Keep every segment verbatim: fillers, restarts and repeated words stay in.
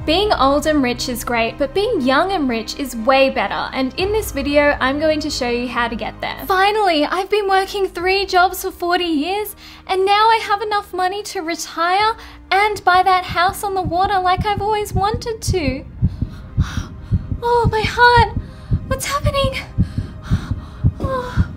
Being old and rich is great, but being young and rich is way better, and in this video, I'm going to show you how to get there. Finally, I've been working three jobs for forty years, and now I have enough money to retire and buy that house on the water like I've always wanted to. Oh, my heart! What's happening? Oh.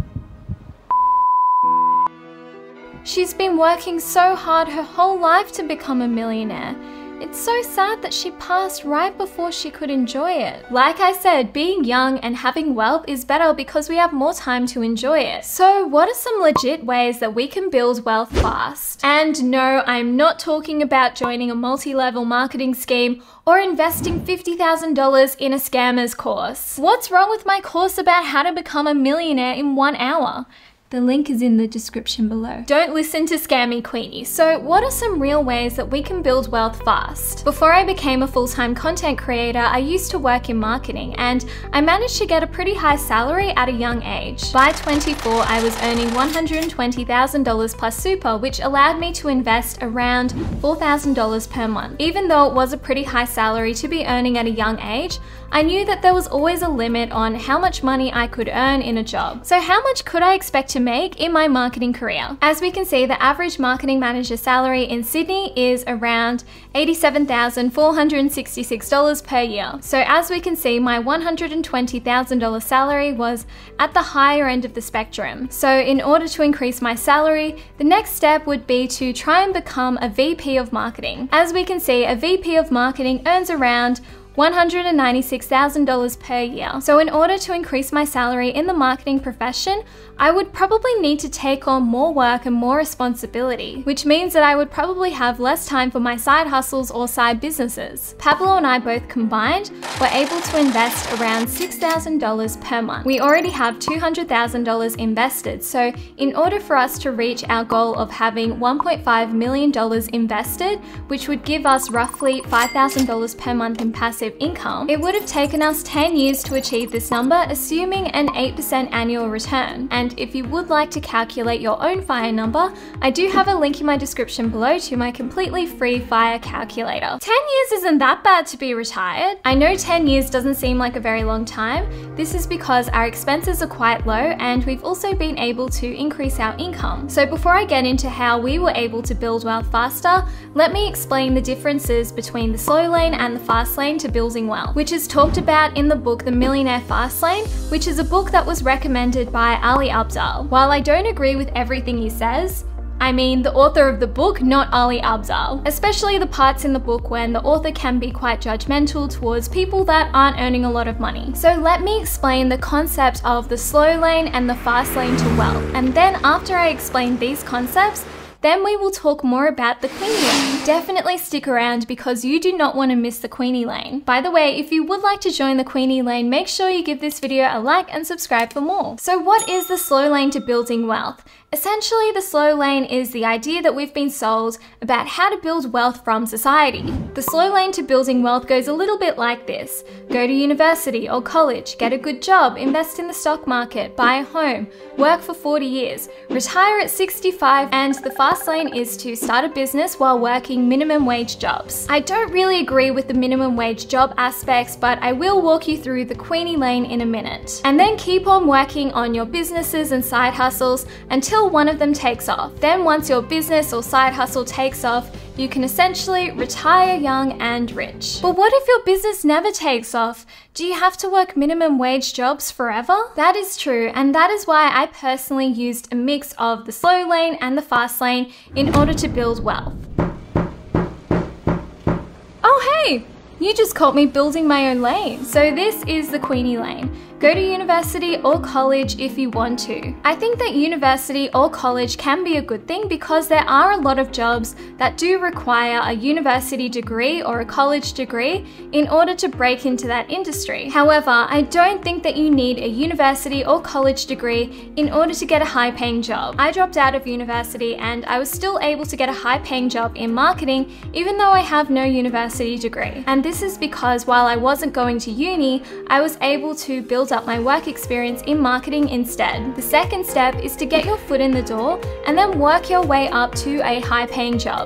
She's been working so hard her whole life to become a millionaire. It's so sad that she passed right before she could enjoy it. Like I said, being young and having wealth is better because we have more time to enjoy it. So what are some legit ways that we can build wealth fast? And no, I'm not talking about joining a multi-level marketing scheme or investing fifty thousand dollars in a scammer's course. What's wrong with my course about how to become a millionaire in one hour? The link is in the description below. Don't listen to scammy Queenie. So what are some real ways that we can build wealth fast? Before I became a full-time content creator, I used to work in marketing and I managed to get a pretty high salary at a young age. By twenty-four, I was earning one hundred twenty thousand dollars plus super, which allowed me to invest around four thousand dollars per month. Even though it was a pretty high salary to be earning at a young age, I knew that there was always a limit on how much money I could earn in a job. So how much could I expect to make in my marketing career? As we can see, the average marketing manager salary in Sydney is around eighty-seven thousand four hundred sixty-six dollars per year. So as we can see, my one hundred twenty thousand dollars salary was at the higher end of the spectrum. So in order to increase my salary, the next step would be to try and become a V P of marketing. As we can see, a V P of marketing earns around one hundred ninety-six thousand dollars per year. So in order to increase my salary in the marketing profession, I would probably need to take on more work and more responsibility, which means that I would probably have less time for my side hustles or side businesses. Pablo and I both combined were able to invest around six thousand dollars per month. We already have two hundred thousand dollars invested, so in order for us to reach our goal of having one point five million dollars invested, which would give us roughly five thousand dollars per month in passive income, it would have taken us ten years to achieve this number, assuming an eight percent annual return. And if you would like to calculate your own FIRE number, I do have a link in my description below to my completely free FIRE calculator. ten years isn't that bad to be retired. I know ten years doesn't seem like a very long time. This is because our expenses are quite low and we've also been able to increase our income. So before I get into how we were able to build wealth faster, let me explain the differences between the slow lane and the fast lane to building wealth, which is talked about in the book The Millionaire Fast Lane, which is a book that was recommended by Ali Abdaal. While I don't agree with everything he says, I mean the author of the book, not Ali Abdaal, especially the parts in the book when the author can be quite judgmental towards people that aren't earning a lot of money. So let me explain the concept of the slow lane and the fast lane to wealth, and then after I explain these concepts, then we will talk more about the Queenie lane. Definitely stick around because you do not want to miss the Queenie lane. By the way, if you would like to join the Queenie lane, make sure you give this video a like and subscribe for more. So what is the slow lane to building wealth? Essentially, the slow lane is the idea that we've been sold about how to build wealth from society. The slow lane to building wealth goes a little bit like this. Go to university or college, get a good job, invest in the stock market, buy a home, work for forty years, retire at sixty-five, and the fast lane is to start a business while working minimum wage jobs. I don't really agree with the minimum wage job aspects, but I will walk you through the Queenie lane in a minute. And then keep on working on your businesses and side hustles until one of them takes off. Then once your business or side hustle takes off, you can essentially retire young and rich. But what if your business never takes off? Do you have to work minimum wage jobs forever? That is true, and that is why I personally used a mix of the slow lane and the fast lane in order to build wealth. Oh hey! You just caught me building my own lane. So this is the Queenie lane. Go to university or college if you want to. I think that university or college can be a good thing because there are a lot of jobs that do require a university degree or a college degree in order to break into that industry. However, I don't think that you need a university or college degree in order to get a high-paying job. I dropped out of university and I was still able to get a high-paying job in marketing even though I have no university degree. And this is because while I wasn't going to uni, I was able to build up my work experience in marketing instead. The second step is to get your foot in the door and then work your way up to a high-paying job.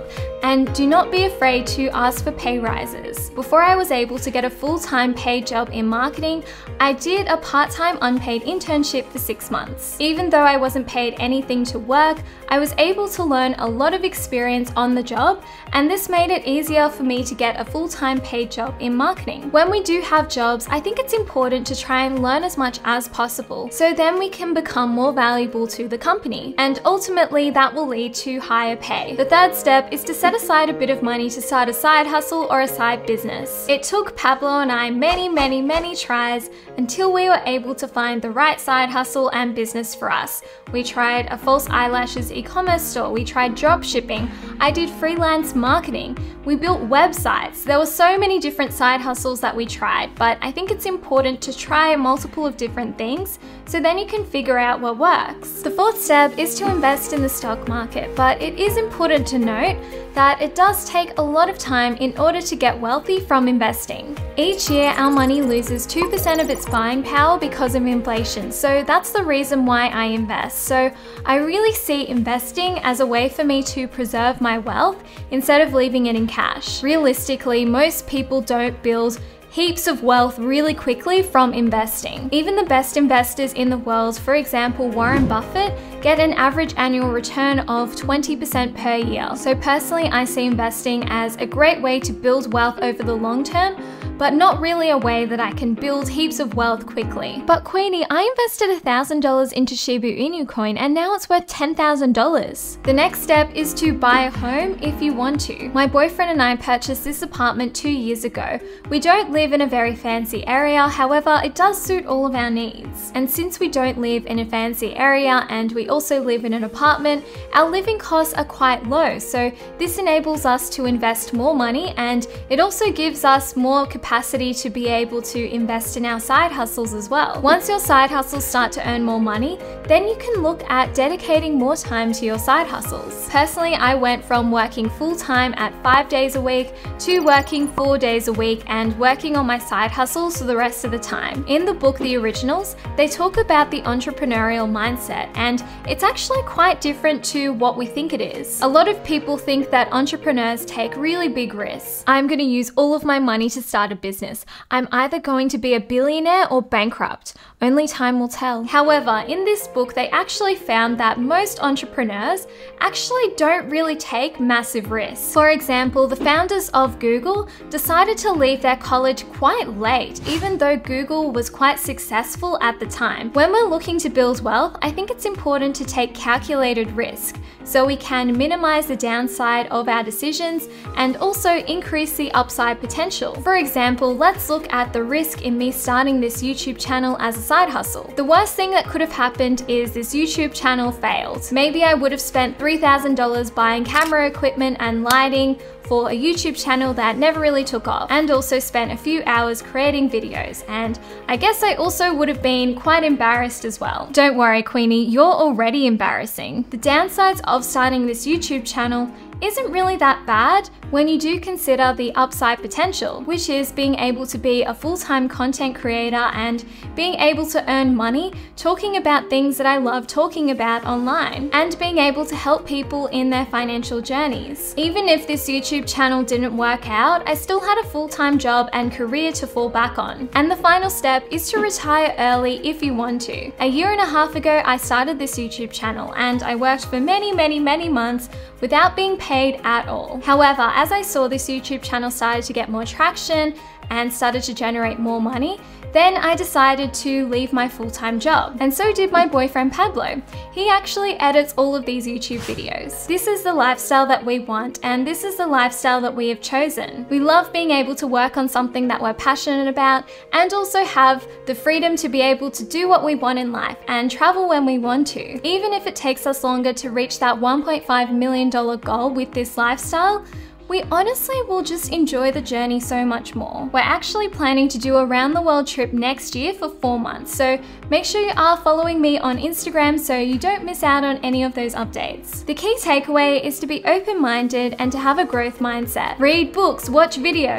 and do not be afraid to ask for pay rises. Before I was able to get a full-time paid job in marketing, I did a part-time unpaid internship for six months. Even though I wasn't paid anything to work, I was able to learn a lot of experience on the job, and this made it easier for me to get a full-time paid job in marketing. When we do have jobs, I think it's important to try and learn as much as possible, so then we can become more valuable to the company, and ultimately that will lead to higher pay. The third step is to set aside a bit of money to start a side hustle or a side business. It took Pablo and I many, many, many tries until we were able to find the right side hustle and business for us. We tried a false eyelashes e-commerce store, we tried drop shipping, I did freelance marketing, we built websites. There were so many different side hustles that we tried, but I think it's important to try a multiple of different things so then you can figure out what works. The fourth step is to invest in the stock market, but it is important to note that it does take a lot of time in order to get wealthy from investing. Each year, our money loses two percent of its buying power because of inflation, so that's the reason why I invest. So I really see investing as a way for me to preserve my wealth instead of leaving it in cash. Realistically, most people don't build heaps of wealth really quickly from investing. Even the best investors in the world, for example Warren Buffett, get an average annual return of twenty percent per year. So personally, I see investing as a great way to build wealth over the long term, but not really a way that I can build heaps of wealth quickly. But Queenie, I invested one thousand dollars into Shiba Inu coin and now it's worth ten thousand dollars. The next step is to buy a home if you want to. My boyfriend and I purchased this apartment two years ago. We don't live in a very fancy area, however, it does suit all of our needs. And since we don't live in a fancy area and we also live in an apartment, our living costs are quite low, so this enables us to invest more money, and it also gives us more capacity to be able to invest in our side hustles as well. Once your side hustles start to earn more money, then you can look at dedicating more time to your side hustles. Personally, I went from working full-time at five days a week to working four days a week and working on my side hustles for the rest of the time. In the book The Originals, they talk about the entrepreneurial mindset, and it's actually quite different to what we think it is. A lot of people think that entrepreneurs take really big risks. I'm going to use all of my money to start a business. I'm either going to be a billionaire or bankrupt. Only time will tell. However, in this book, they actually found that most entrepreneurs actually don't really take massive risks. For example, the founders of Google decided to leave their college quite late, even though Google was quite successful at the time. When we're looking to build wealth, I think it's important to take calculated risk so we can minimize the downside of our decisions and also increase the upside potential. For example, let's look at the risk in me starting this YouTube channel as a side hustle. The worst thing that could have happened is this YouTube channel failed. Maybe I would have spent three thousand dollars buying camera equipment and lighting for a YouTube channel that never really took off, and also spent a few hours creating videos, and I guess I also would have been quite embarrassed as well. Don't worry, Queenie, you're already embarrassing. The downsides of starting this YouTube channel isn't really that bad when you do consider the upside potential, which is being able to be a full-time content creator and being able to earn money talking about things that I love talking about online, and being able to help people in their financial journeys. Even if this YouTube channel didn't work out, I still had a full-time job and career to fall back on. And the final step is to retire early if you want to. A year and a half ago, I started this YouTube channel and I worked for many, many, many months without being paid at all. However, as I saw this YouTube channel started to get more traction and started to generate more money, then I decided to leave my full-time job. And so did my boyfriend Pablo. He actually edits all of these YouTube videos. This is the lifestyle that we want, and this is the lifestyle that we have chosen. We love being able to work on something that we're passionate about and also have the freedom to be able to do what we want in life and travel when we want to. Even if it takes us longer to reach that one point five million dollar goal with this lifestyle, we honestly will just enjoy the journey so much more. We're actually planning to do a round the world trip next year for four months, so make sure you are following me on Instagram so you don't miss out on any of those updates. The key takeaway is to be open-minded and to have a growth mindset. Read books, watch videos,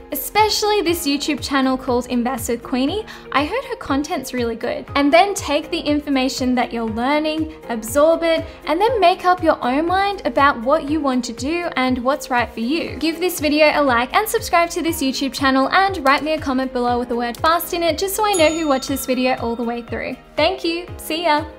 especially this YouTube channel called Invest with Queenie. I heard her content's really good. And then take the information that you're learning, absorb it, and then make up your own mind about what you want to do and what's right for you. Give this video a like and subscribe to this YouTube channel, and write me a comment below with the word fast in it just so I know who watched this video all the way through. Thank you, see ya!